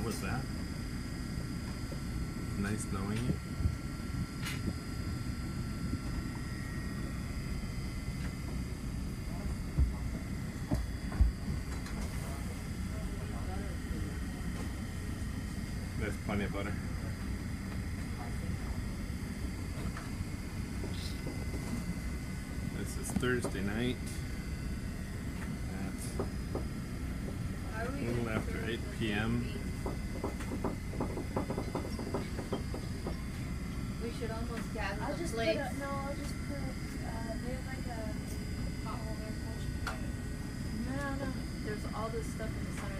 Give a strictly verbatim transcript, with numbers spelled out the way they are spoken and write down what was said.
was that? Nice knowing you. There's plenty of butter. This is Thursday night at a little after eight P M We should almost gather I'll the just plates. put a, no, I'll just put, uh, they have like a pothole there. No, no, there's all this stuff in the center